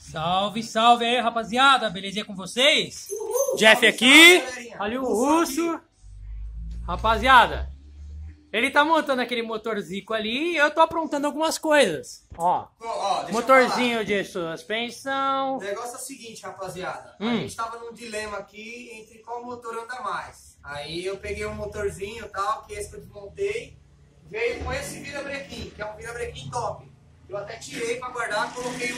Salve, salve aí, rapaziada. Belezinha com vocês? Uhul, Jeff salve, aqui. salve, Ali o Russo. Rapaziada, ele tá montando aquele motorzico ali e eu tô aprontando algumas coisas. Ó, deixa motorzinho de suspensão. O negócio é o seguinte, rapaziada. A gente tava num dilema aqui entre qual motor anda mais. Aí eu peguei um motorzinho e tal, que esse que eu desmontei. Veio com esse virabrequim, que é um virabrequim top. Eu até tirei pra guardar, coloquei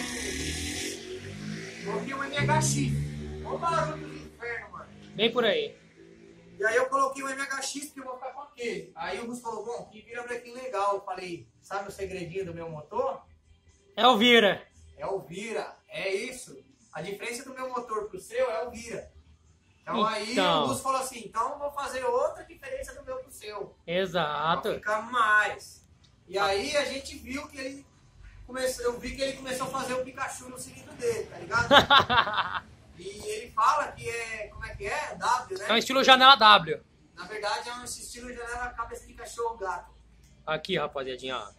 um MHX. Olha o barulho do inferno, mano. Bem por aí. E aí eu coloquei um MHX porque eu vou ficar com aquele. Aí o Gus falou, bom, que virabrequim legal. Eu falei, sabe o segredinho do meu motor? É o Vira. É o Vira, é isso. A diferença do meu motor pro seu é o Vira. Então aí o Gus falou assim, então vou fazer outra diferença do meu pro seu. Exato. Pra ficar mais. E aí a gente viu que ele começou, eu vi que ele começou a fazer o Pikachu no cilindro dele, tá ligado? E ele fala que é, como é que é? W, né? É um estilo janela W. Na verdade é um estilo janela cabeça de cachorro gato. Aqui, rapaziadinha, ó.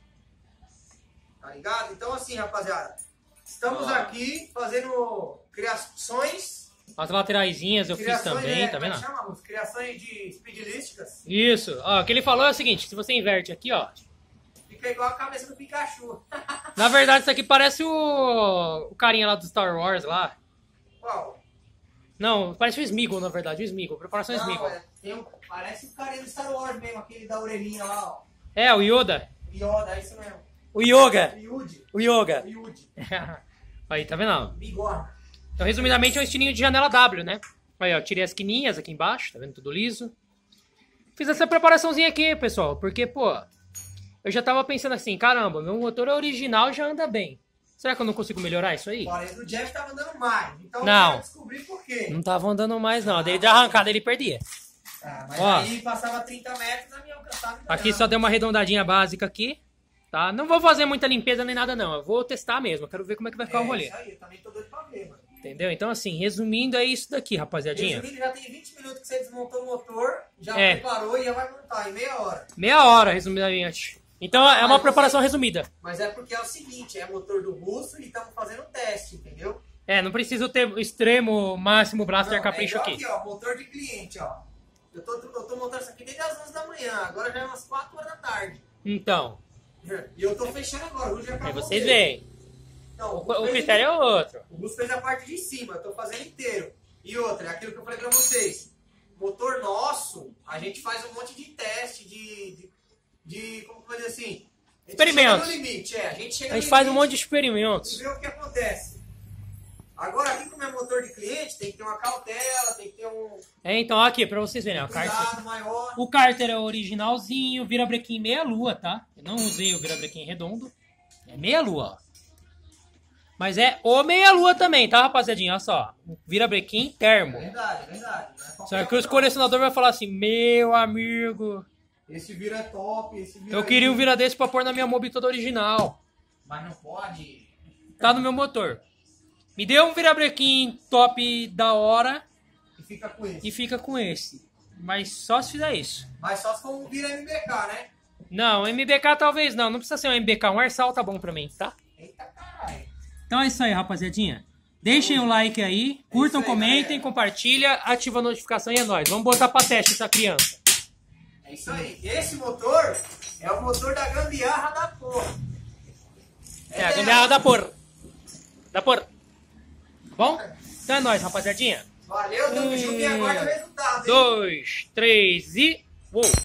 Tá ligado? Então assim, rapaziada, estamos aqui fazendo criações. As lateraisinhas eu fiz também, tá vendo? Chamamos criações de speedlísticas. Isso. Ó, o que ele falou é o seguinte, se você inverte aqui, ó. Fica igual a cabeça do Pikachu. Na verdade, isso aqui parece o carinha lá do Star Wars lá. Qual? Não, parece o Smeagol, na verdade, o Smeagol, preparação Smeagol. Parece o carinha do Star Wars mesmo, aquele da orelhinha lá, ó. É, o Yoda. Yoda, é isso mesmo. O Yoga. Yudi. O Yoga. Yudi. Aí, tá vendo? Bigorna. Então, resumidamente, é um estilinho de janela W, né? Aí, ó, tirei as quininhas aqui embaixo, tá vendo? Tudo liso. Fiz essa preparaçãozinha aqui, pessoal, porque, pô, eu já tava pensando assim, caramba, meu motor original já anda bem. Será que eu não consigo melhorar isso aí? Olha, o Jeff tava andando mais, então Não. eu quero descobrir por quê. Não tava andando mais, não. Daí de arrancada ele perdia. Ah, mas Ó, aí passava 30 metros, na minha alcançava. Aqui só deu uma arredondadinha básica aqui, tá? Não vou fazer muita limpeza nem nada, não. Eu vou testar mesmo. Eu quero ver como é que vai ficar o rolê. Isso aí, eu também tô doido pra ver, mano. Entendeu? Então, assim, resumindo, é isso daqui, rapaziadinha. Resumindo, já tem 20 minutos que você desmontou o motor, já preparou e já vai montar em meia hora. Meia hora, resumidamente. Então, é uma preparação resumida. Mas é porque é o seguinte, é motor do Russo e estamos fazendo um teste, entendeu? É, não preciso ter o extremo, máximo braço de capricho aqui. Aqui, ó, motor de cliente, ó. Eu tô montando isso aqui desde as 11 da manhã, agora já é umas 4 horas da tarde. Então. E eu tô fechando agora, o Russo já acabou. Aí vocês veem. Então, o critério é outro. O Russo fez a parte de cima, eu tô fazendo inteiro. E outra, é aquilo que eu falei pra vocês. Motor nosso, a gente faz um monte de teste, como que eu vou dizer assim? Experimentos. A gente chega A gente faz um monte de experimentos. E vê o que acontece. Agora aqui, como é motor de cliente, tem que ter uma cautela, tem que ter um... então aqui, pra vocês verem, ó, cuidado maior. O cárter é originalzinho, virabrequim meia lua, tá? Eu não usei o virabrequim redondo. É meia lua, ó. Mas é o meia lua também, tá, rapaziadinha? Olha só, virabrequim termo. Verdade. Só que os colecionadores vão falar assim, meu amigo... Esse vira é top, eu queria um vira desse pra pôr na minha Mobi toda original. Mas não pode. Tá no meu motor. Me dê um virabrequim top da hora. E fica com esse. Mas só se fizer isso. Mas só se for um vira MBK, né? Não, MBK talvez não. Não precisa ser um MBK. Um Arsal tá bom pra mim, tá? Eita caralho. Então é isso aí, rapaziadinha. Deixem o like aí. Curtam, comentem, compartilha, ativa a notificação e é nóis. Vamos botar pra teste essa criança. É isso aí. Esse motor é o motor da gambiarra da porra. A gambiarra da porra. Da porra. Bom? Então é nóis, rapaziadinha. Valeu, tamo junto e aguarda o resultado. 2, 3 e... Uou!